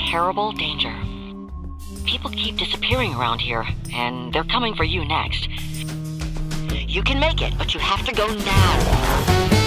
terrible danger. People keep disappearing around here, and they're coming for you next. You can make it, but you have to go now.